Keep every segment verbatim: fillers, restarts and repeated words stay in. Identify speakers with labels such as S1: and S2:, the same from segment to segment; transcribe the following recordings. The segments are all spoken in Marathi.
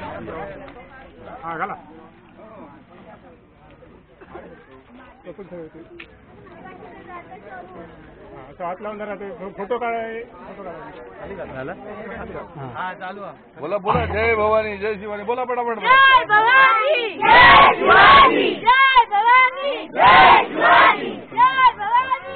S1: हा घाला हात लावून जरा ते फोटो काढाय फोटो काढा
S2: हा चालू
S3: बोला बोला जय भवानी जय शिवानी बोला पटापट
S4: जय भवानी जय शिवानी जय भवानी जय शिवानी जय भवानी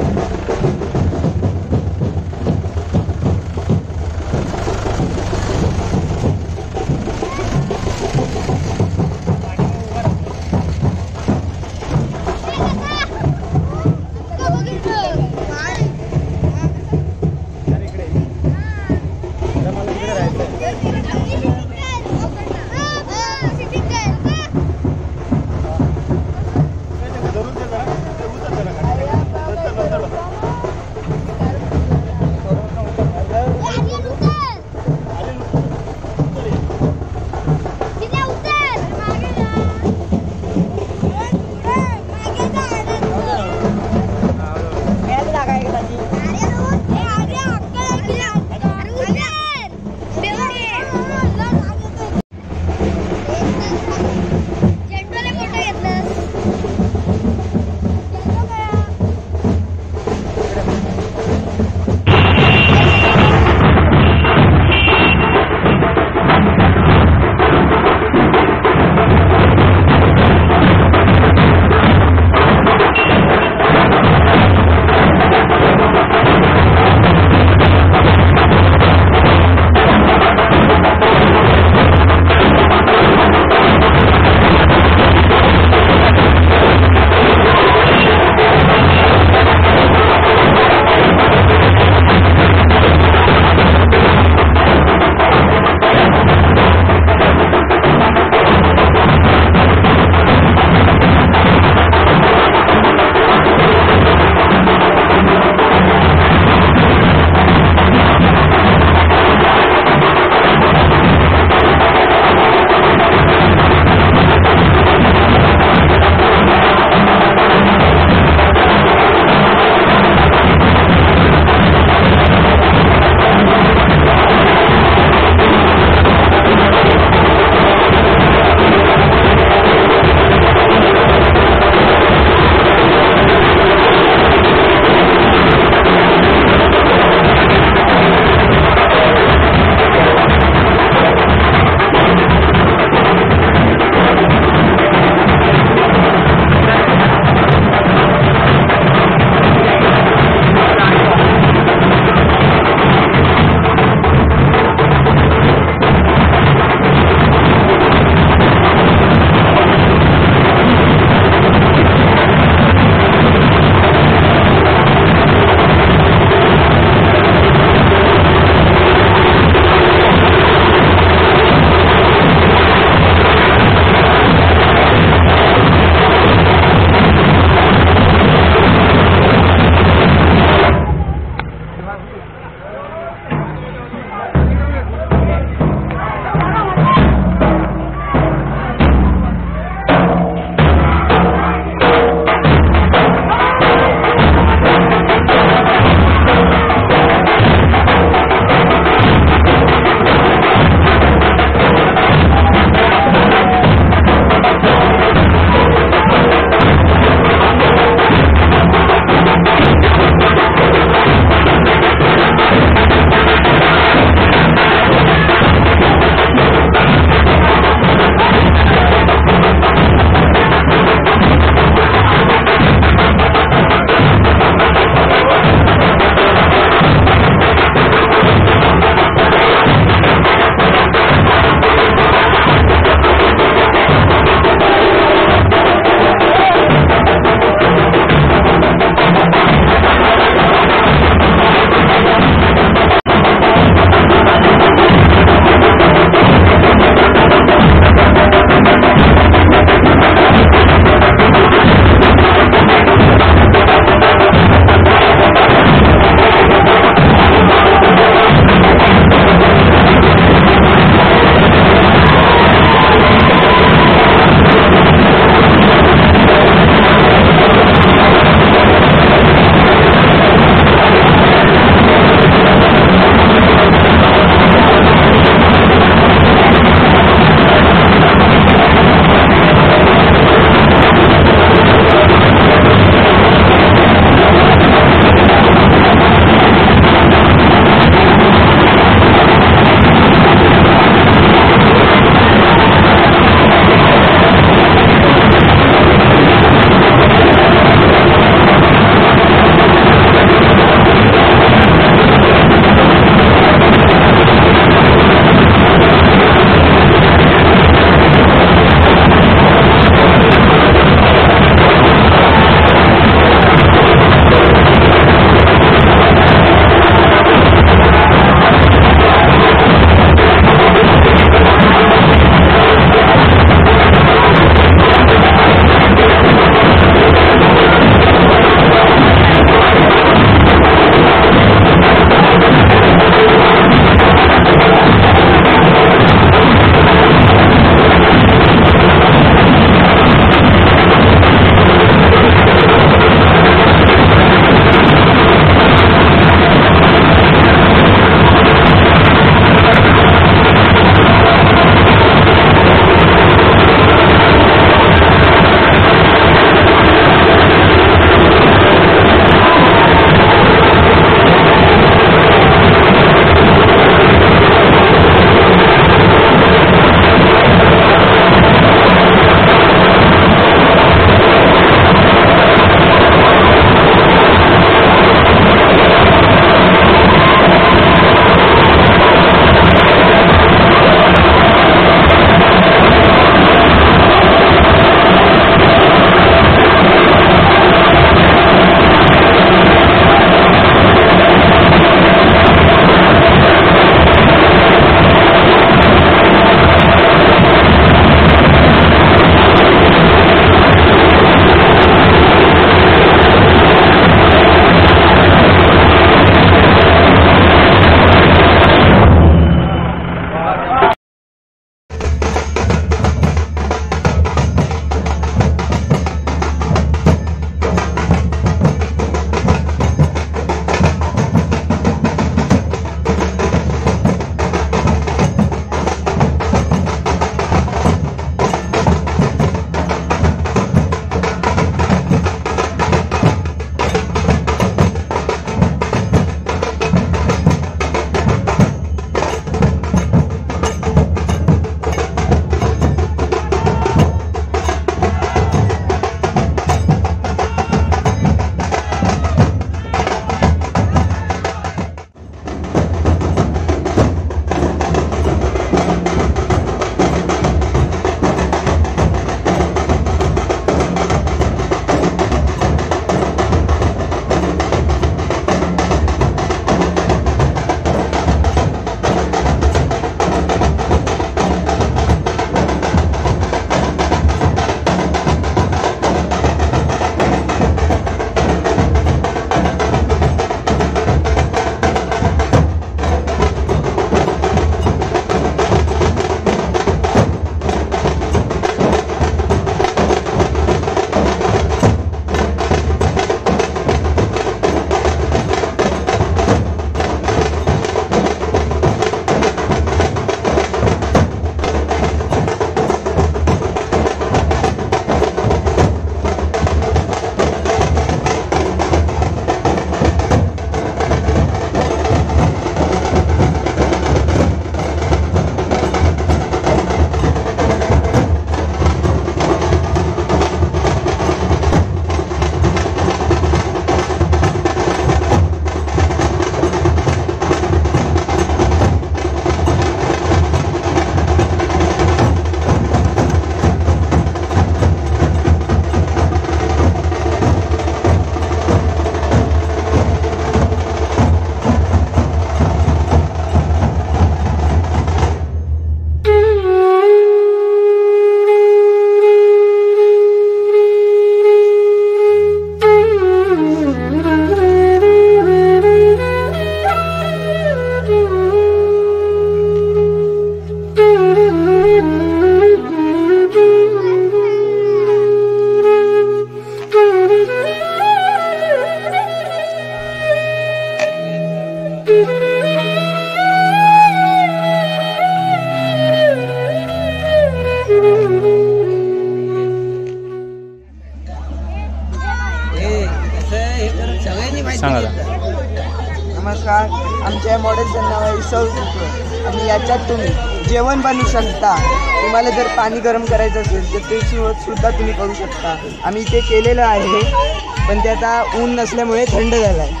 S2: सांगा.
S5: नमस्कार, आमच्या मॉडेलचं नाव आहे सौर कुकर आणि याच्यात तुम्ही जेवण बनवू शकता. तुम्हाला जर पाणी गरम करायचं असेल तर ते सुद्धा तुम्ही करू शकता. आम्ही ते केलेलं आहे, पण ते आता ऊन नसल्यामुळे थंड झालं आहे.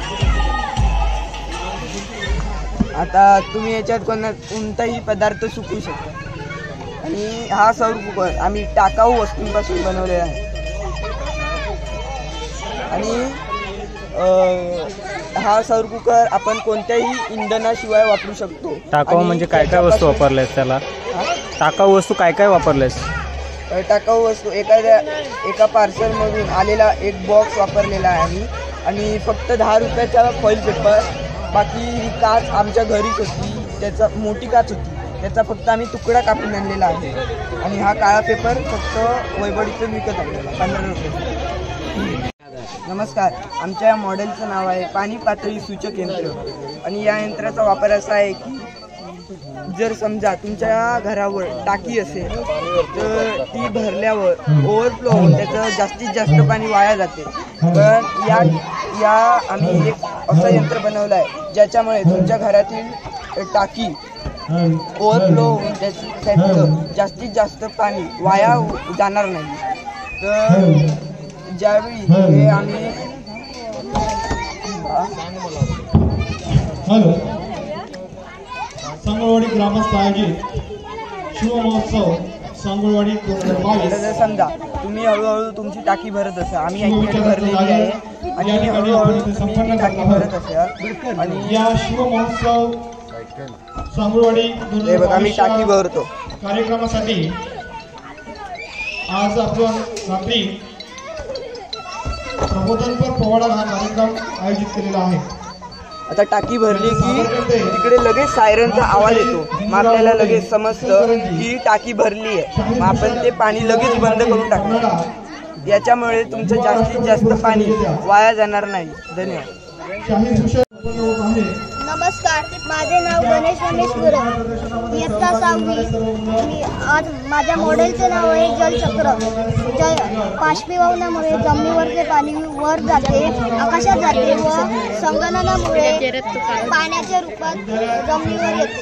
S5: आता तुम्ही याच्यात कोणा कोणताही पदार्थ सुकवू शकता. आणि हा सौर कुकर आम्ही टाकाऊ वस्तूंपासून बनवलेला आहे. आणि हा सौर कुकर आपण कोणत्याही इंधनाशिवाय वापरू शकतो.
S2: टाकाऊ म्हणजे काय काय वस्तू वापरल्यास त्याला? टाकाऊ वस्तू काय काय वापरल्यास?
S5: टाकाऊ वस्तू एखाद्या एका पार्सलमधून आलेला एक बॉक्स वापरलेला आहे आणि फक्त दहा रुपयाचा फॉईल पेपर. बाकी ही काच आमच्या घरीच होती, त्याचा मोठी काच होती, त्याचा फक्त आम्ही तुकडा कापून आणलेला आहे. आणि हा काळा पेपर फक्त वैभवडीतून विकत आणलेला पंधरा रुपये. नमस्कार, आमच्या मॉडेलचं नाव आहे पाणी पातळी सूचक यंत्र. आणि या यंत्राचा वापर असा आहे की जर समजा तुमच्या घरावर टाकी असेल तर ती भरल्यावर ओव्हरफ्लो होऊन त्याचं जास्तीत जास्त पाणी वाया जाते. तर या या आम्ही एक असं यंत्र बनवलं आहे ज्याच्यामुळे तुमच्या घरातील टाकी ओव्हरफ्लो होऊन त्याचं त्याचं जास्तीत जास्त पाणी वाया जाणार नाही. तर ज्यावेळी हे आम्ही
S6: हॅलो सांगोळवाडी ग्रामस्थ आयोजित शिवमहोत्सव सांगोळवाडी दोन हजार बावीस.
S5: जर समजा तुम्ही हळूहळू तुमची टाकी भरत असाल, आम्ही ॲक्च्युअली भरलेली आहे आणि हळूहळू तुम्ही ती टाकी भरत असाल आणि
S6: या शिवमहोत्सव सांगोळवाडी
S5: हे बघा आम्ही टाकी भरतो
S6: कार्यक्रमासाठी आज आपण रात्री प्रबोधनपर पोवाडा हा कार्यक्रम आयोजित केलेला आहे.
S5: आता टाकी भरली की तिकडे लगेच सायरनचा आवाज येतो, मग आपल्याला लगेच समजतं की टाकी भरली आहे. मग आपण ते पाणी लगेच बंद करून टाकतो. याच्यामुळे तुमचं जास्तीत जास्त पाणी वाया जाणार नाही. धन्यवाद.
S4: नमस्कार, माझे नाव गणेश रमेश गुरव, इयत्ता सहावी. मी आज माझ्या मॉडेलचे नाव आहे जलचक्र. जल बाष्पीभवनामुळे जमिनीवरचे पाणी वर जाते, आकाशात जाते व संगणनामुळे पाण्याच्या रूपात जमिनीवर येते.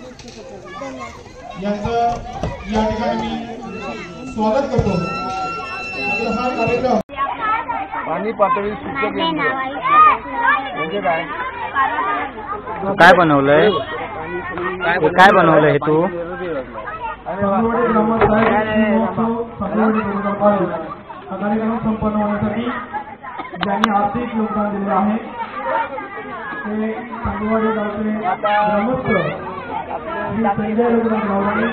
S6: यांचं या ठिकाणी मी स्वागत करतो. हा कार्यक्रम
S3: पाणी पातळी सूचक यंत्र म्हणजे काय?
S2: काय बनवलंय? काय बनवलंय हे तू?
S6: सांगोळवाडी ग्रामस्थ शिवमहोत्सव सांगोळवाडी दोन हजार बावीस हा कार्यक्रम संपन्न होण्यासाठी ज्यांनी आर्थिक योगदान दिले आहे ते सांगोळवाडी गावचे ग्रामस्थ श्री संजय रघुनाथ रावराणे,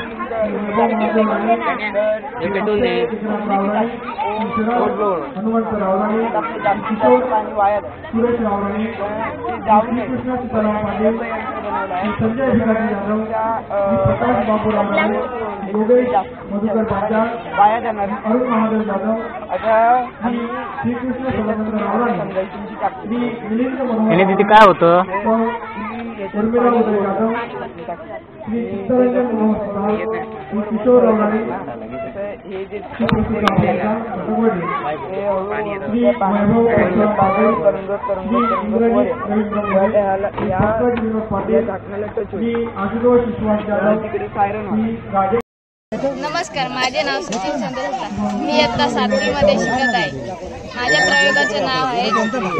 S6: हनुमंत रावराणे, किशोर सुरेश रावराणे, श्रीकृष्ण सीताराम पाटील, संजय भिकाजी यादव, प्रकाश बाबू रावराणे, योगेश मधुकर पांचाळ, अरुण महादेव जाधव, श्री श्रीकृष्ण सदानंद रावराणे, श्री मिलिंद
S2: आणि तिथे
S6: मनोहर
S2: काय होतं?
S6: उर्मिला उदय जाधव, श्री चित्तरंजन मोहन, श्री किशोर रावराणे, श्री प्रसिद्ध रावराणे, श्री वैभव पाटील, श्री इंद्रजित रवींद्र मोरे, श्री पंकज विनोद पाटील, श्री आशुतोष विश्वास जाधव, श्री राजेश.
S7: नमस्कार, माझे नाव सचिन चंद्रगुप्ता. मी इयत्ता सातवीमध्ये शिकत आहे. माझ्या प्रयोगाचे नाव आहे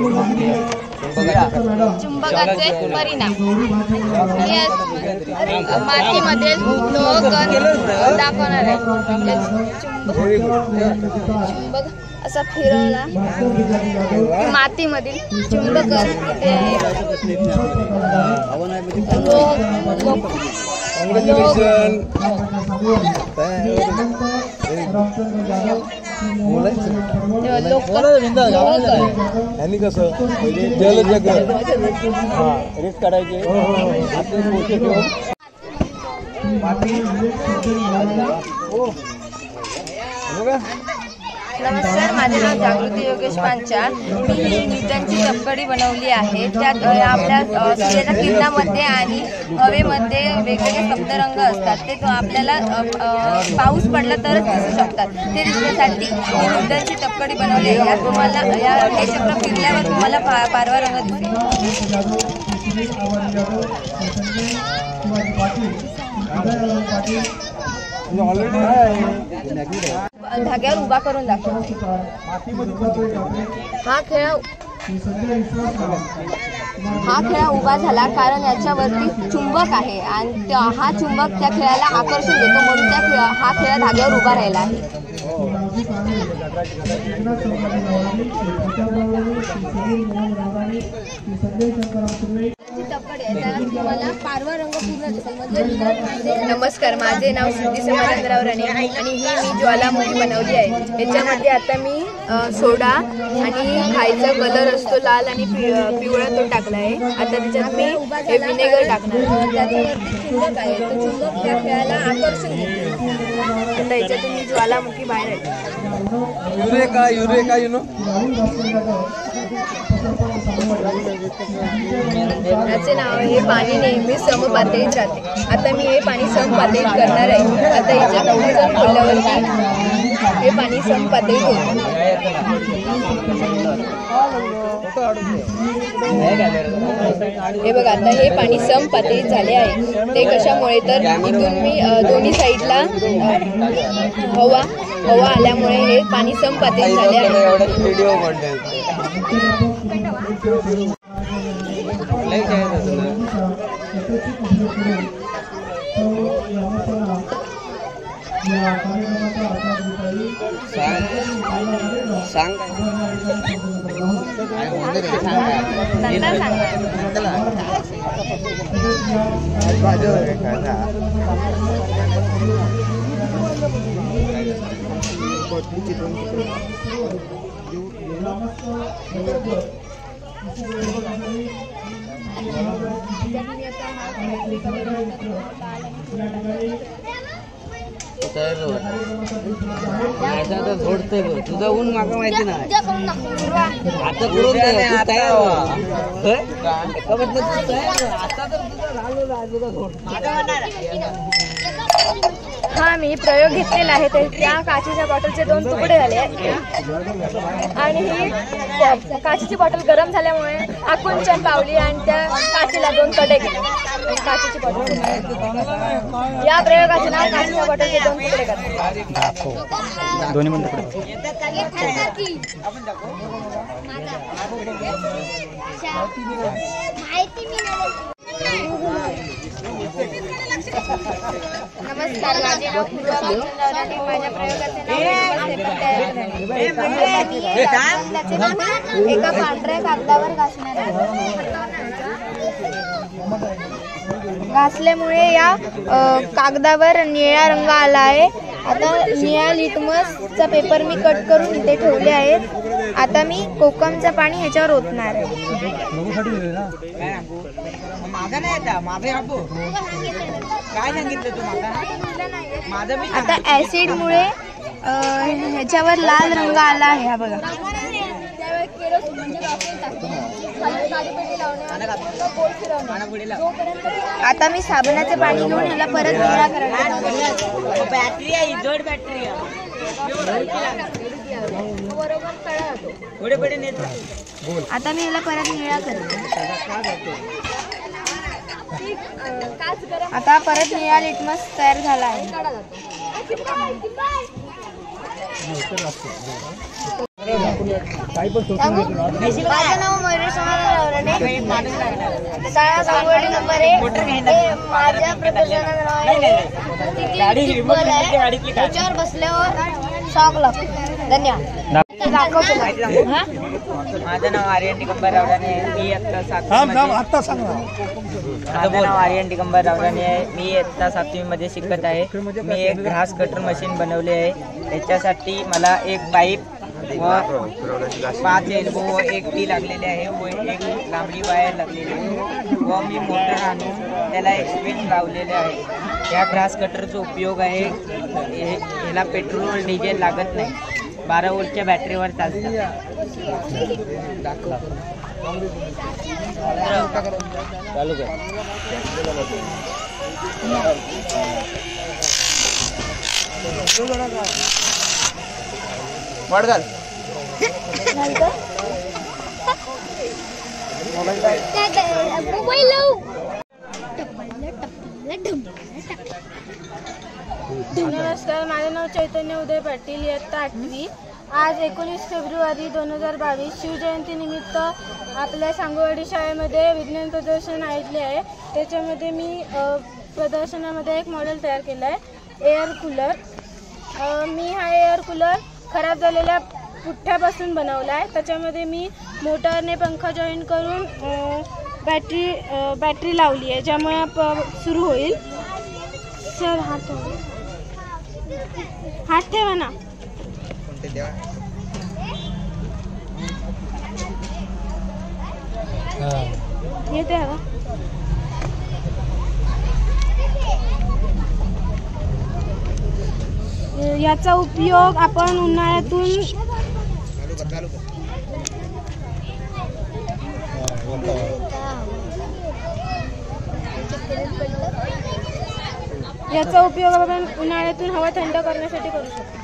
S7: चुंबकाचे परिणाम. मी मातीमध्ये लोह कण दाखवणार आहे. चुंबक असा फिरवला मातीमधील चुंबक
S3: यांनी कसं जलचक्र रेट काढायचे
S7: नमस्कार, माझे नाव जागृती योगेश पांचाळ. मी ही न्यूटनची तपकडी बनवली आहे. त्यात अ, आपल्या अ, सूर्याच्या किरणामध्ये आणि हवेमध्ये वेगवेगळे सप्तरंग असतात. ते तो आपल्याला अ, अ, पाऊस पडला तरच दिसू शकतात. ते दिसण्यासाठी ही न्यूटनची तपकडी बनवली आहे. यात तुम्हाला या हे चक्र फिरल्यावर तुम्हाला पा पारवा रंग दिसेल. धाग्यावर उभा करून दाखवते. हा खेळ हा खेळ उभा झाला कारण याच्यावरती चुंबक आहे आणि त्या- हा चुंबक त्या खेळाला आकर्षण देतो, म्हणून त्या खेळ हा खेळ धाग्यावर उभा राहिला आहे. नमस्कार, माझे नाव सिद्धी समाधानराव राणे आणि ही मी ज्वालामुखी बनवली आहे. याच्यामध्ये आता मी अ, सोडा आणि खायचा कलर असतो लाल आणि पि पिवळा तो टाकला आहे. आता त्याच्यात मी हे विनेगर टाकणार आहे. त्याच्यावरती चुंबक आहे, तो चुंबक त्या खेळाला आकर्षण देतो. आता याच्यातून मी ज्वालामुखी बाहेर येते.
S3: युरेका युरेका यु नो
S7: याचे नाव हे पाणी नेहमी समपातळीत राहते. आता मी हे पाणी समपातळीत करणार आहे. आता याच्यात उचल खोलल्यावरती हे पाणी समपातळीत होईल. हे बघा, आता हे पाणी समपातळीत झाले आहे. ते कशामुळे तर इथून मी अ, दोन्ही साईडला अ, हवा हवा आल्यामुळे हे पाणी समपातळीत झाले आहे.
S3: व्हिडिओ सांग झोडतोय तुझा ऊन माका माहिती नाही. आता करून दे तयार
S7: हा मी प्रयोग घेतलेला आहे. तर त्या काचेच्या बॉटलचे दोन तुकडे झाले आणि ही काचेची बॉटल गरम झाल्यामुळे आकुंचन पावली आणि त्या काचेला दोन कडे गेले. काचेची बॉटल या प्रयोगाचे नाव काचेच्या बॉटलचे दोन तुकडे करतात.
S2: दोन्ही पण तुकडे.
S7: नमस्कार, माझे नाव पूर्वा भालचंद्र आणि माझ्या प्रयोगाचे नाव एका पांढऱ्या कागदावर घासणार आहे. घासल्यामुळे या अ, कागदावर निळा रंग आला आहे. आता निळ्या लिटमसचा पेपर मी कट करून इथे ठेवले आहेत. आता मी कोकमचं पाणी ह्याच्यावर ओतणार आहे. आता ऍसिडमुळे ह्याच्यावर लाल रंग आला आहे. हा बघा, आता मी साबणाचे पाणी घेऊन ह्याला परत निळा करणार. बॅटरी आहे, जोड बॅटरी आता मी ह्याला परत निळा करते. आता परत निळा लिटमस तयार झाला आहे. माझं नाव मयुरेश शाळा सांगोली नंबर एक. माझ्या प्रदर्शनाचं नाव आहे त्याच्यावर बसल्यावर शॉक लागतो. धन्यवाद.
S5: माझं नाव आर्यन दिगंबर रावराणे आहे. मी इयत्ता सातवी माझं नाव आर्यन दिगंबर रावराणे आहे. मी इयत्ता सातवीमध्ये शिकत आहे. मी एक ग्रास कटर मशीन बनवले आहे. त्याच्यासाठी मला एक पाईप व पाच एल्बो व एक टी लागलेले आहे व एक लांबडी वायर लागलेली आहे व मी मोटर आणून त्याला एक्सपेंड लावलेले आहे. या ग्रास कटरचा उपयोग आहे, ह्याला पेट्रोल डिझेल लागत नाही
S3: बारा वोल्टच्या बॅटरीवर चालतं.
S2: चालू कर.
S5: वाढ घाल.
S8: नमस्कार, माझे नाव चैतन्य उदय पाटील, इयत्ता आठवी. आज एकोणीस फेब्रुवारी दोन हजार बावीस शिवजयंतीनिमित्त आपल्या सांगोवाडी शाळेमध्ये विज्ञान प्रदर्शन आयोजले आहे. त्याच्यामध्ये मी प्रदर्शनामध्ये एक मॉडेल तयार केलं आहे, एअर कूलर. मी हा एअर कूलर खराब झालेल्या पुठ्ठ्यापासून बनवला आहे. त्याच्यामध्ये मी मोटारने पंखा जॉईन करून बॅटरी बॅटरी लावली आहे, ज्यामुळे प सुरू होईल. सर हात हात ठेवा ना. येते हवा. याचा उपयोग आपण उन्हाळ्यातून याचा उपयोग आपण उन्हाळ्यातून हवा थंड करण्यासाठी करू शकतो.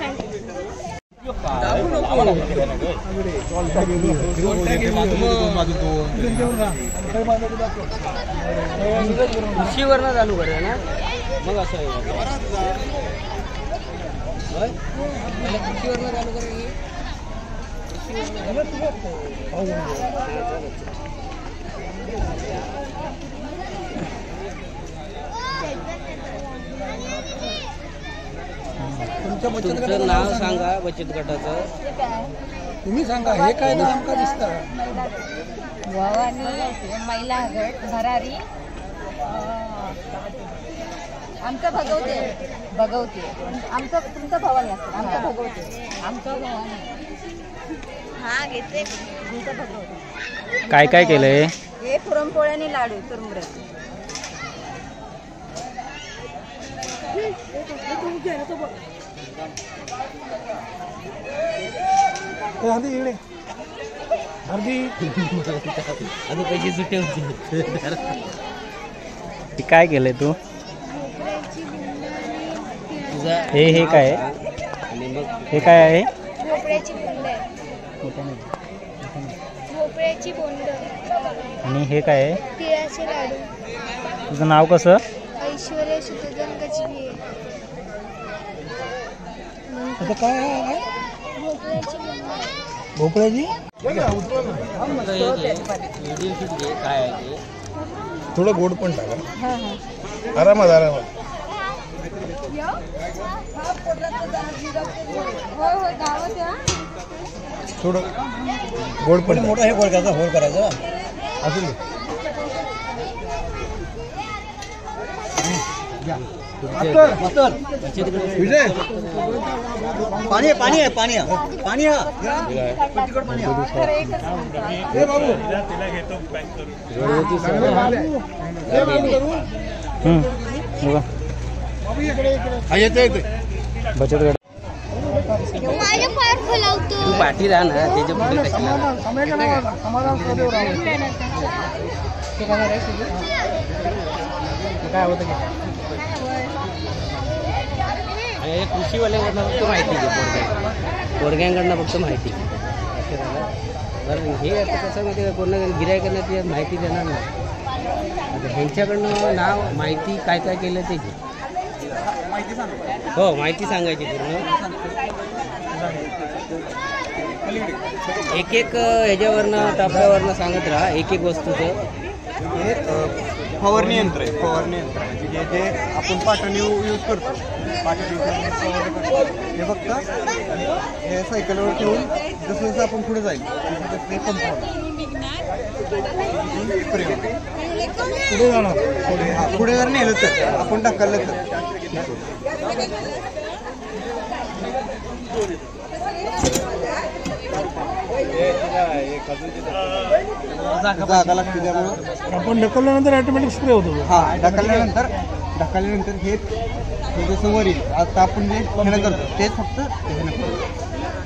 S3: खुशीवरनं चालू करूया ना, मग असं खुशीवरनं चालू करूया. तुमचं नाव सांगा बचत गटाचं.
S5: तुम्ही सांगा, हे काय नाव का दिसतं?
S7: भवानी महिला गट भरारी. आमचं भगवते भगवते आमचं तुमचं भवानी असतं. आमचं भगवते आमचं भवानी. हा घेते तुमचं भगवते.
S2: काय काय केलंय?
S7: हे पुरणपोळ्याने लाडू चुरमुऱ्याचे.
S3: पैसे सुटे होते.
S2: काय केलंय तू? हे हे काय हे काय आहे?
S4: भोपळ्याची बोंड आहे. भोपळ्याची बोंड.
S2: आणि हे काय आहे?
S4: तिळाचे लाडू.
S2: तुझं नाव कसं?
S4: ऐश्वर्या सुतोदन गजबी.
S5: काय
S4: भोपळ्याची बोंड.
S5: भोपळ्याची
S3: काय आहे ते?
S5: थोडं गोड पण टाका. आरामात आरामात. थोडं गोड पण. मोठा हे गोड करायचा, होल करायचा अजून. विजय पाणी आहे, पाणी आहे, पाणी आहे, पाणी
S2: बचत गट.
S4: माझ्या पार फुलावतो.
S3: तू पाठी राहा ना, त्याच्या पुढे कशाला?
S2: काय होतं की
S3: आणि कृषीवाल्यांकडनं फक्त माहिती घे. पोरग्या पोरग्यांकडनं फक्त माहिती घे. बरं, हे आता कसं माहिती आहे, कोणा गिरायकांना ते माहिती देणार नाही. आता ह्यांच्याकडनं नाव माहिती काय काय केलं ते घे. हो, माहिती सांगायची पूर्ण. एक एक ह्याच्यावरनं टप्प्यावरनं सांगत राहा, एक एक वस्तूचं.
S5: हे फवारणी यंत्र आहे. फवारणी यंत्र म्हणजे जे आपण पाटण यूज करतो. पाटण हे फक्त हे सायकलवर ठेवून जसं जसं आपण पुढे जाईल तसं ते पंप पुढे जाणार. पुढे हा पुढे जर नेलं तर आपण ढकललं तर जागा लागते. त्यामुळं
S6: आपण ढकलल्यानंतर ऑटोमॅटिक स्प्रे होतो.
S5: हा ढकलल्यानंतर ढकलल्यानंतर हे हे जसं वर येईल. आता आपण जे खेळणं करतो तेच फक्त हे नको.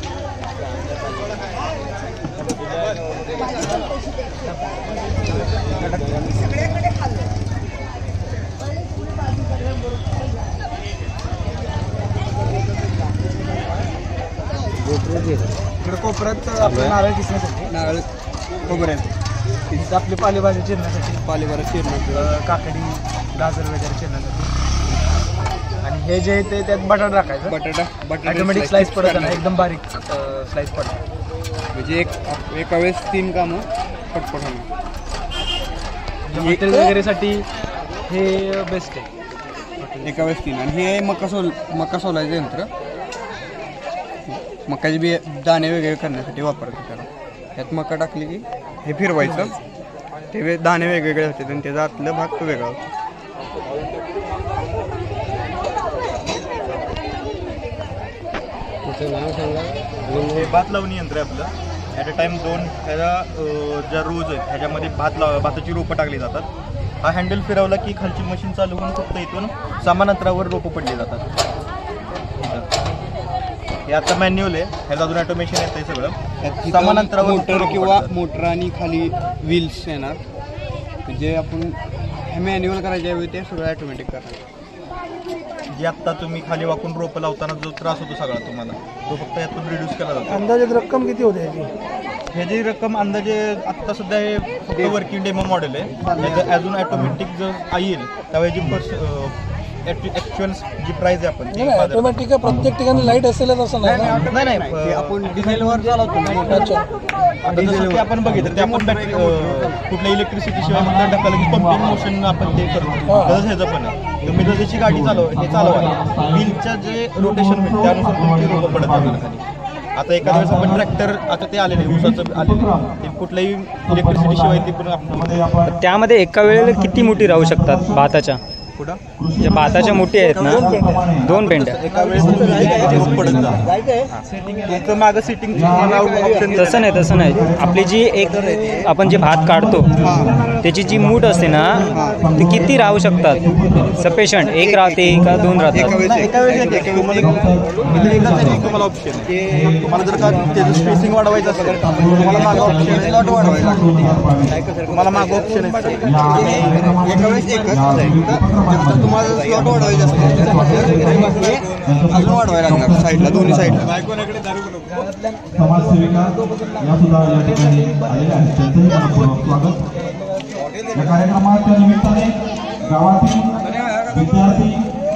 S5: इकडे कोपऱ्यात आपलं नारळ किसण्यासाठी नारळ खोबऱ्यात तिथं आपली पालेभाजी चिरण्यासाठी पालेभाजी चिरण्यासाठी काकडी गाजर वगैरे चिरण्यासाठी आणि हे जे ते त्यात बटाटा टाकायचं बटाटा बटाटा ऑटोमॅटिक स्लाइस पडत नाही एकदम बारीक स्लाइस पडतात म्हणजे एक एका वेळेस तीन कामं पटपट होणार हॉटेल वगैरेसाठी हे बेस्ट आहे एका वेळेस तीन आणि हे मका सोल मका सोलायचं यंत्र मकाचे बी दाणे वगैरे करण्यासाठी वापरतात त्याला त्यात मका टाकली की हे फिरवायचं ते दाणे वेगवेगळे होते आणि त्याचा आतलं भाग तो वेगळा होतो.
S3: नाव सांगा.
S1: हे भात लावणी यंत्र आहे आपलं. ॲट अ टाईम दोन ह्याच्या ज्या रोज आहेत ह्याच्यामध्ये भात लाव भाताची रोपं टाकली जातात. हा हँडल फिरवला की खालची मशीन चालू होऊन फक्त इथून समान अंतरावर रोपं पडली जातात. हे आता मॅन्युअल आहे, ह्याचं अजून ऑटोमेशन येतं आहे सगळं. समान अंतरावर
S5: मोटर किंवा मोटर आणि खाली व्हील्स येणार जे आपण मॅन्युअल करायच्या वेळी ते सगळं ऑटोमॅटिक करणार.
S1: जे आत्ता तुम्ही खाली वाकून रोपं लावताना जो त्रास होतो सगळा तुम्हाला तो फक्त यातून रिड्यूस केला जातो.
S6: अंदाजे रक्कम किती होते याची?
S1: ह्याची रक्कम अंदाजे आत्ता सध्या हे फक्त वर्किंग डेमो मॉडेल आहे. त्याचं अजून ऑटोमॅटिक जर येईल त्यावेळी जी पर्स ॲक्च्युअल जी प्राईज आहे आपण
S6: ऑटोमॅटिक प्रत्येक ठिकाणी लाईट असेलच असं नाही.
S1: नाही नाही
S5: आपण डिझेलवर चालवतो मोटरच्या
S1: आता जसं की आपण बघितलं ते आपण बॅटरी कुठल्या इलेक्ट्रिसिटी शिवाय म्हणतात ढकललं की पंपिंग मोशन आपण ते करतो तसंच ह्याचं पण आहे. तुम्ही जर त्याची गाडी चालव हे चालवा व्हीलचं जे रोटेशन होईल त्यानुसार तुमची रोपं पडत जाणार खाली. आता एखाद्या वेळेस आपण ट्रॅक्टर आता ते आलेले ऊसाचं आलेले ते कुठल्याही इलेक्ट्रिसिटी शिवाय ते पण आपण
S2: त्यामध्ये एका वेळेला किती मोठी राहू शकतात भाताच्या? ज्या भाताच्या मोठी आहेत ना दोन पेंड्या
S1: एका वेळेस पडत जाणार. मागं सिटिंग
S2: तसं नाही तसं नाही आपली जी एक आपण जे भात काढतो त्याची जी मूठ असते ना ती किती राहू शकतात? सफिशियंट एक राहते का दोन राहतात?
S1: तुम्हाला ऑप्शन आहे. तुम्हाला जर का त्याचं स्पेसिंग वाढवायचं असेल तर तुम्हाला मागं ऑप्शन आहे स्लॉट वाढवायला लागतो. तुम्हाला मागं ऑप्शन आहे
S5: एका वेळेस एकच तुम्हाला स्लॉट वाढवायचे असते अजून वाढवायला लागणार साईडला दोन्ही साईडला.
S6: समाजसेविका या सुद्धा या ठिकाणी आलेल्या आहेत त्यांचंही मनपूर्वक स्वागत. या कार्यक्रमाच्या निमित्ताने गावातील विद्यार्थी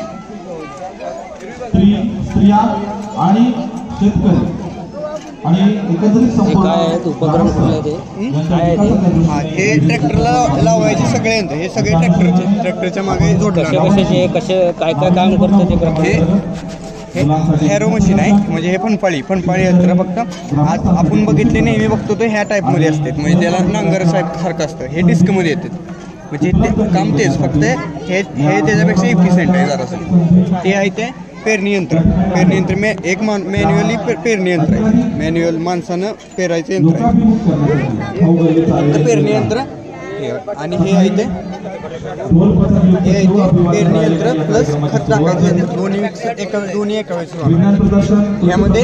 S6: स्त्री स्त्रिया आणि शेतकरी आणि एकत्रित
S3: उपक्रम
S5: हे ट्रॅक्टरला लावायचे सगळे यंत्र हे सगळे ट्रॅक्टरचे ट्रॅक्टरच्या मागे जोडले
S3: कशाचे कसे काय काय काम करतं ते प्रकार.
S5: हे हॅरो मशीन आहे म्हणजे हे फणफाळी फणफाळी यंत्र फक्त आज आपण बघितले नेहमी बघतो तो ह्या टाईपमध्ये असतात म्हणजे त्याला नांगर सारखं असतं. हे डिस्कमध्ये येतात म्हणजे ते काम तेच फक्त हे हे त्याच्यापेक्षा इफिशियंट आहे जरासं. ते आहे ते पेरणी यंत्र पेरणी यंत्र मे एक मान मॅन्युअली पे पेरणी यंत्र आहे. मॅन्युअल माणसानं पेरायचं यंत्र आहे फक्त पेरणी यंत्र आणि हे आहे ते हे आहे ते पेरणी यंत्र प्लस खत टाकायचं यंत्र दोन्ही एका दोन्ही एका वेळेस होणार. यामध्ये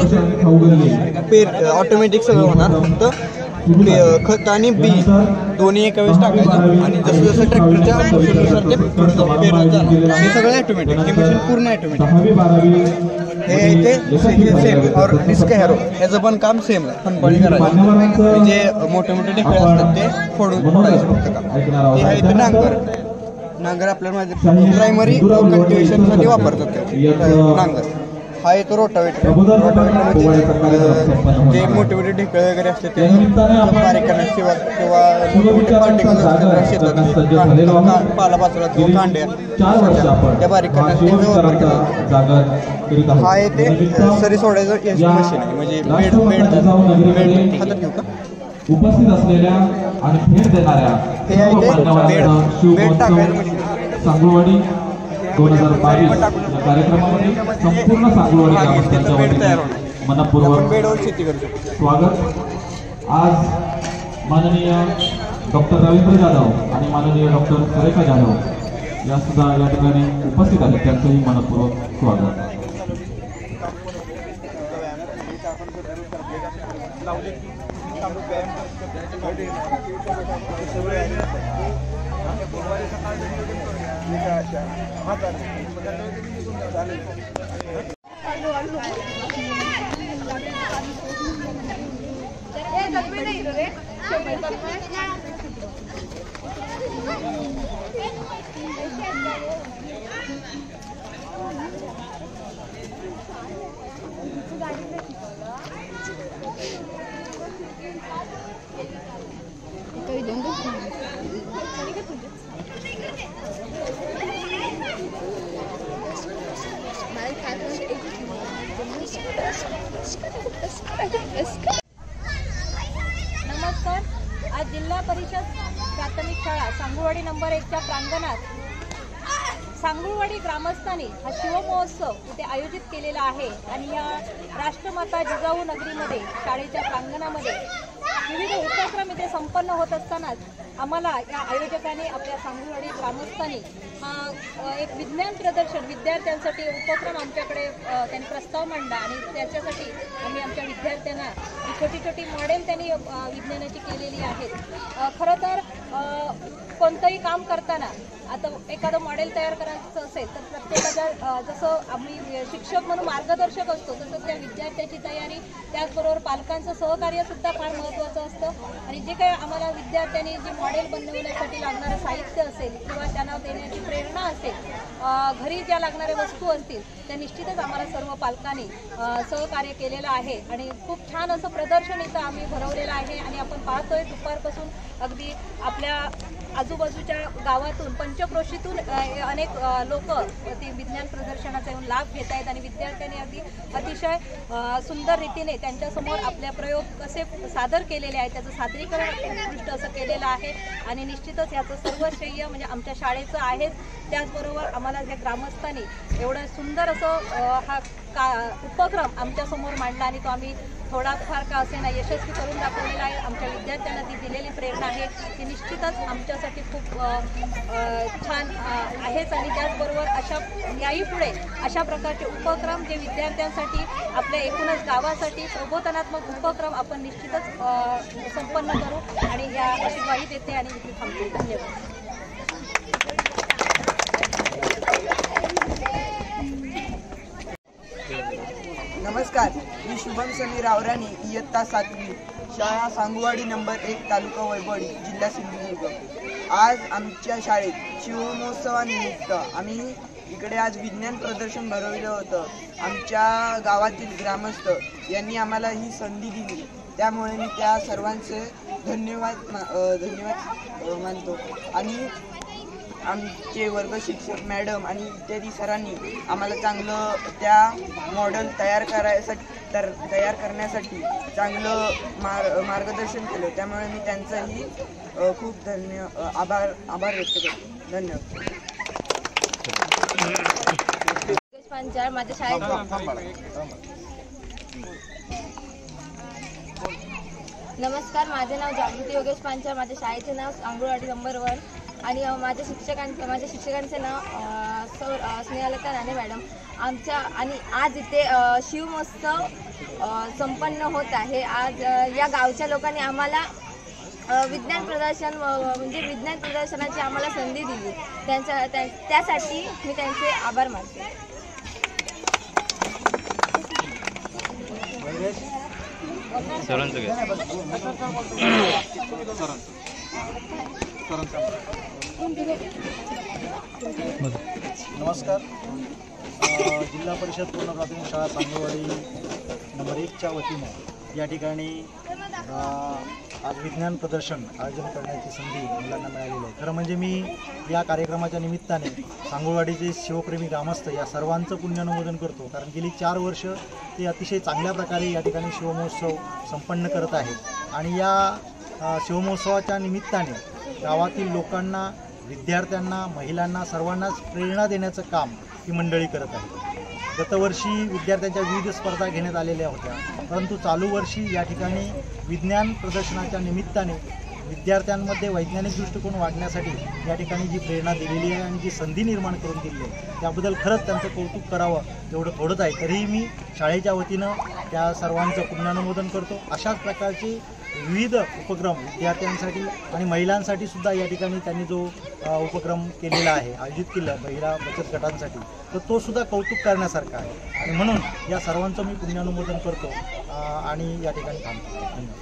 S5: पेर ऑटोमॅटिक सगळं होणार फक्त खत आणि बी दोन्ही एका वेळेस टाकायचं आणि जसं जसं ट्रॅक्टरच्या ऑप्शननुसार ते पेरत जाणार. हे सगळं ॲटोमॅटिक हे मशीन पूर्ण ॲटोमॅटिक. हे इथे सेम और डिस्क हॅरो ह्याचं पण काम सेम आहे फणफाळी करायचं. जे मोठे मोठे ढेकळे असतात ते फोडून फोडायचं फक्त काम. हे आहे इथे नांगर नांगर आपल्याला माझे प्रायमरी कल्टिवेशनसाठी वापरतात ते नांगर. हा येतो रोटावेटर रोटावेटरमध्ये जे मोठे मोठे ढेकळे वगैरे असते ते बारीक करण्यास किंवा किंवा मोठे मोठे पार्टिकल्स असतात शेतात पालापाचोळा किंवा कांड्या त्या बारीक करण्यास त्याचा वापर केला. हा येते सरी सोडायचं याची मशीन आहे म्हणजे बेड बेड बेड हातात घेऊ का
S6: उपस्थित असलेल्या आणि भेट देणाऱ्या
S5: हे आहे ते बेड बेड टाकायचं मशीन
S6: सांगुळवाडी दोन हजार बावीस या कार्यक्रमामध्ये संपूर्ण सांगुळवाडी ग्रामस्थांच्या वतीने मनपूर्वक
S5: बेडवर शेती करू शकतो
S6: स्वागत. आज माननीय डॉक्टर रवींद्र जाधव आणि माननीय डॉक्टर सुरेखा जाधव या सुद्धा या ठिकाणी उपस्थित आहेत त्यांचंही मनपूर्वक स्वागत.
S1: लावले की
S9: नमस्कार. आज जिल्हा परिषद प्राथमिक शाळा सांगुळवाडी नंबर एकच्या प्रांगणात सांगुळवाडी ग्रामस्थांनी हा शिवमहोत्सव इथे आयोजित केलेला आहे आणि या राष्ट्रमाता जिजाऊ नगरीमध्ये शाळेच्या प्रांगणामध्ये विविध उपक्रम इथे संपन्न होत असतानाच आम्हाला या आयोजकांनी आपल्या सांगुळवाडी ग्रामस्थांनी हा एक विज्ञान प्रदर्शन विद्यार्थ्यांसाठी उपक्रम आमच्याकडे त्यांनी प्रस्ताव मांडला आणि त्याच्यासाठी आम्ही आमच्या विद्यार्थ्यांना छोटी छोटी मॉडेल त्यांनी विज्ञानाची केलेली आहेत. खरं तर कोणतंही काम करताना आता एखादं मॉडेल तयार करायचं असेल तर प्रत्येकाच्या जसं आम्ही शिक्षक म्हणून मार्गदर्शक असतो तसं त्या विद्यार्थ्याची तयारी त्याचबरोबर पालकांचं सहकार्यसुद्धा फार महत्त्वाचं असतं आणि जे काही आम्हाला विद्यार्थ्यांनी जे मॉडेल बनवण्यासाठी लागणारं साहित्य असेल किंवा त्यांना देण्याची प्रेरणा असेल घरी ज्या लागणाऱ्या वस्तू असतील त्या निश्चितच आम्हाला सर्व पालकांनी सहकार्य केलेलं आहे आणि खूप छान असं प्रदर्शन इथं आम्ही भरवलेलं आहे आणि आपण पाहतोय दुपारपासून अगदी आपल्या आजूबाजूच्या गावातून पंचक्रोशीतून अनेक लोक ती विज्ञान प्रदर्शनाचा येऊन लाभ घेत आहेत आणि विद्यार्थ्यांनी अगदी अतिशय सुंदर रीतीने त्यांच्यासमोर आपले प्रयोग कसे सादर केलेले आहेत त्याचं सादरीकरण उत्कृष्ट असं केलेलं आहे आणि निश्चितच याचं सर्व श्रेय म्हणजे आमच्या शाळेचं आहेच. त्याचबरोबर आम्हाला ज्या ग्रामस्थांनी एवढं सुंदर असं हा का उपक्रम आमच्यासमोर मांडला आणि तो आम्ही थोडाफार का असे ना यशस्वी करून दाखवलेला आहे. आमच्या विद्यार्थ्यांना ती दिलेली प्रेरणा आहे ती निश्चितच आमच्यासाठी खूप छान आहेच आणि त्याचबरोबर अशा याही पुढे अशा प्रकारचे उपक्रम जे विद्यार्थ्यांसाठी आपल्या एकूणच गावासाठी प्रबोधनात्मक उपक्रम आपण निश्चितच संपन्न करू आणि या अशी ग्वाही देते आणि इथे थांबते. धन्यवाद.
S5: नमस्कार. मी शुभम समीर आवराणी इयत्ता सातवी शाळा सांगुळवाडी नंबर एक तालुका वैभववाडी जिल्हा सिंधुदुर्ग. आज आमच्या शाळेत शिवमहोत्सवानिमित्त आम्ही इकडे आज विज्ञान प्रदर्शन भरवलं होतं. आमच्या गावातील ग्रामस्थ यांनी आम्हाला ही संधी दिली त्यामुळे मी त्या सर्वांचे धन्यवाद धन्यवाद मानतो आणि आमचे वर्ग शिक्षक मॅडम आणि इत्यादी सरांनी आम्हाला चांगलं त्या मॉडेल तयार करायसाठी तर तयार करण्यासाठी चांगलं मार मार्गदर्शन केलं त्यामुळे मी त्यांचाही खूप धन्य आभार आभार व्यक्त करतो. धन्यवाद.
S7: पंचाळ माझ्या शाळेत नमस्कार. माझे नाव जागृती योगेश पांचाळ. माझ्या शाळेचे नाव सांगुळवाडी नंबर वन आणि माझ्या शिक्षकां माझ्या शिक्षकांचे नाव सौ स्नेहलता राणे मॅडम. आमच्या आणि आज इथे शिवमहोत्सव संपन्न होत आहे. आज या गावच्या लोकांनी आम्हाला विज्ञान प्रदर्शन म्हणजे विज्ञान प्रदर्शनाची आम्हाला संधी दिली त्यांच्या त्या त्यासाठी मी त्यांचे आभार मानते.
S10: नमस्कार. जिल्हा परिषद पूर्ण प्राथमिक शाळा सांगुळवाडी नंबर एकच्या वतीनं या ठिकाणी आज विज्ञान प्रदर्शन आयोजन करण्याची संधी मुलांना मिळालेली आहे. खरं म्हणजे मी या कार्यक्रमाच्या निमित्ताने सांगुळवाडीचे शिवप्रेमी ग्रामस्थ या सर्वांचं पुण्यानुमोदन करतो कारण गेली चार वर्ष ते अतिशय चांगल्या प्रकारे या ठिकाणी शिवमहोत्सव संपन्न करत आहेत आणि या शिवमहोत्सवाच्या निमित्ताने गावातील लोकांना विद्यार्थ्यांना महिलांना सर्वांनाच प्रेरणा देण्याचं काम ही मंडळी करत आहे. गतवर्षी विद्यार्थ्यांच्या विविध स्पर्धा घेण्यात आलेल्या होत्या परंतु चालू वर्षी या ठिकाणी विज्ञान प्रदर्शनाच्या निमित्ताने विद्यार्थ्यांमध्ये वैज्ञानिक दृष्टिकोन वाढण्यासाठी या ठिकाणी जी प्रेरणा दिलेली आहे आणि जी संधी निर्माण करून दिली आहे त्याबद्दल खरंच त्यांचं कौतुक करावं तेवढं थोडंच आहे. तरीही मी शाळेच्या वतीनं त्या सर्वांचं पुण्यानुमोदन करतो. अशाच प्रकारची विविध उपक्रम विद्यार्थ्यांसाठी आणि महिलांसाठी सुद्धा या ठिकाणी त्यांनी जो अ, उपक्रम केलेला आहे, आयोजित केला महिला बचत गटांसाठी, तर तो सुद्धा कौतुक करण्यासारखा आहे आणि म्हणून या सर्वांचं मी पुण्यानुमोदन करतो अ, आणि या ठिकाणी थांबतो. धन्यवाद.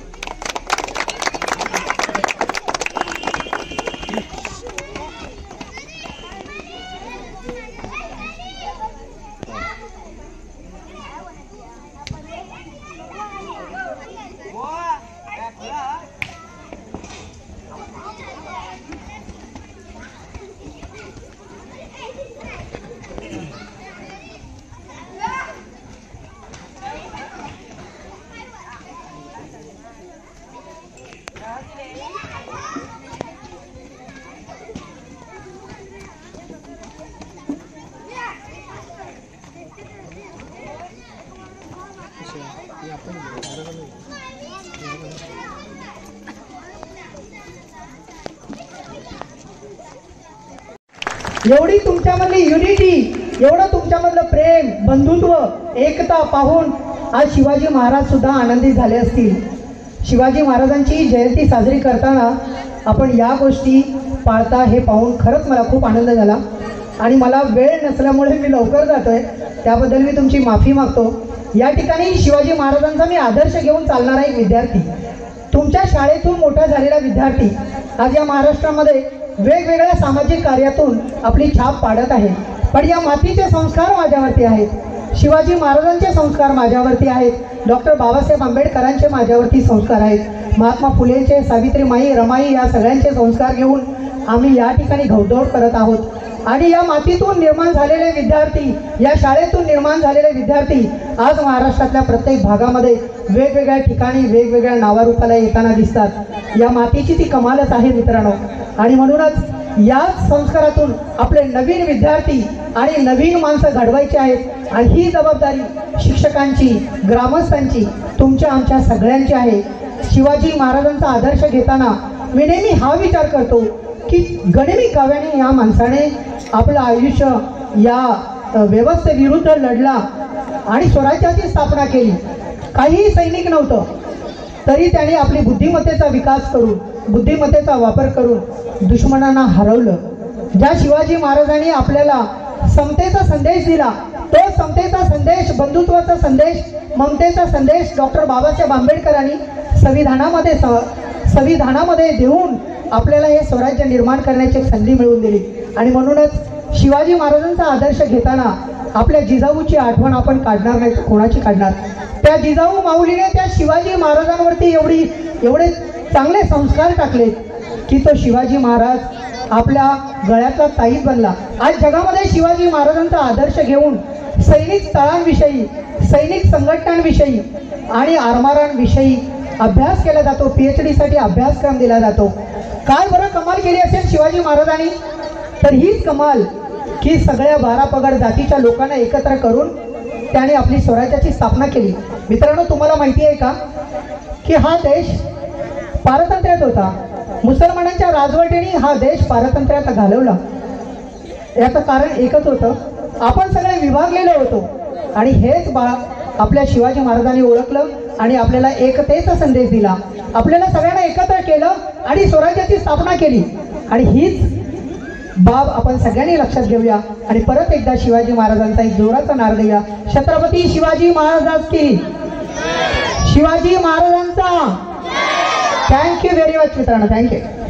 S11: एवढी तुमच्यामधली युनिटी, एवढं तुमच्यामधलं प्रेम, बंधुत्व, एकता पाहून आज शिवाजी महाराज सुद्धा आनंदित झाले असतील. शिवाजी महाराजांची जयंती साजरी करताना आपण या गोष्टी पाळता हे पाहून खरंच मला खूप आनंद झाला आणि मला वेळ नसल्यामुळे मी लवकर जातोय, त्याबद्दल मी तुमची माफी मागतो. या ठिकाणी शिवाजी महाराजांचा मी आदर्श घेऊन चालणारा एक विद्यार्थी, तुमच्या शाळेतून मोठा झालेला विद्यार्थी आज या महाराष्ट्रामध्ये वेगवेगळ्या सामाजिक कार्यातून आपली छाप पाडत आहे. पण या मातीचे संस्कार माझ्यावरती आहेत, शिवाजी महाराजांचे संस्कार माझ्यावरती आहेत, डॉक्टर बाबासाहेब आंबेडकरांचे माझ्यावरती संस्कार आहेत, महात्मा फुलेंचे, सावित्रीमाई, रमाई या सगळ्यांचे संस्कार घेऊन आम्ही या ठिकाणी घौदौड करत आहोत. आणि या मातीतून निर्माण झालेले विद्यार्थी, या शाळेतून निर्माण झालेले विद्यार्थी आज महाराष्ट्रातल्या प्रत्येक भागामध्ये वेगवेगळ्या ठिकाणी वेगवेगळ्या नावारूपाला येताना दिसतात. या मातीची ती कमालच आहे मित्रांनो. आणि म्हणूनच याच संस्कारातून आपले नवीन विद्यार्थी आणि नवीन माणसं घडवायची आहेत आणि ही जबाबदारी शिक्षकांची, ग्रामस्थांची, तुमच्या आमच्या सगळ्यांची आहे. शिवाजी महाराजांचा आदर्श घेताना मी नेहमी हा विचार करतो की गनिमी काव्याने या माणसाने आपलं आयुष्य या व्यवस्थेविरुद्ध लढला आणि स्वराज्याची स्थापना केली. काहीही सैनिक नव्हतं तरी त्याने आपली बुद्धिमत्तेचा विकास करून, बुद्धिमत्तेचा वापर करून दुश्मनांना हरवलं. ज्या शिवाजी महाराजांनी आपल्याला समतेचा संदेश दिला, तो समतेचा संदेश, बंधुत्वाचा संदेश, ममतेचा संदेश डॉक्टर बाबासाहेब आंबेडकरांनी संविधानामध्ये संविधानामध्ये देऊन आपल्याला हे स्वराज्य निर्माण करण्याची संधी मिळवून दिली. आणि म्हणूनच शिवाजी महाराजांचा आदर्श घेताना आपल्या जिजाऊची आठवण आपण काढणार नाही तर कोणाची काढणार. त्या जिजाऊ माऊलीने त्या शिवाजी महाराजांवरती एवढी एवढे चांगले संस्कार टाकले की तो शिवाजी महाराज आपल्या गळ्यातला ताईत बनला. आज जगामध्ये शिवाजी महाराजांचा आदर्श घेऊन सैनिक तळांविषयी, सैनिक संघटनांविषयी आणि आरमारांविषयी अभ्यास केला जातो, पी एच डीसाठी अभ्यासक्रम दिला जातो. काय बरं कमाल केली असेल शिवाजी महाराजांनी? तर हीच कमाल की सगळ्या बारा पगड जातीच्या लोकांना एकत्र करून त्याने आपली स्वराज्याची स्थापना केली. मित्रांनो, तुम्हाला माहिती आहे का की हा देश पारतंत्र्यात होता, मुसलमानांच्या राजवटीने हा देश पारतंत्र्यात घालवला. याचं कारण एकच होतं, आपण सगळे विभागलेले होतो आणि हेच बा आपल्या शिवाजी महाराजांनी ओळखलं आणि आपल्याला एकतेचा संदेश दिला, आपल्याला सगळ्यांना एकत्र केलं आणि स्वराज्याची स्थापना केली. आणि हीच बाब आपण सगळ्यांनी लक्षात घेऊया आणि परत एकदा शिवाजी महाराजांचा एक जोराचा नारा देऊया. छत्रपती शिवाजी महाराज की, शिवाजी महाराजांचा. थँक्यू व्हेरी मच मित्रांनो, थँक्यू.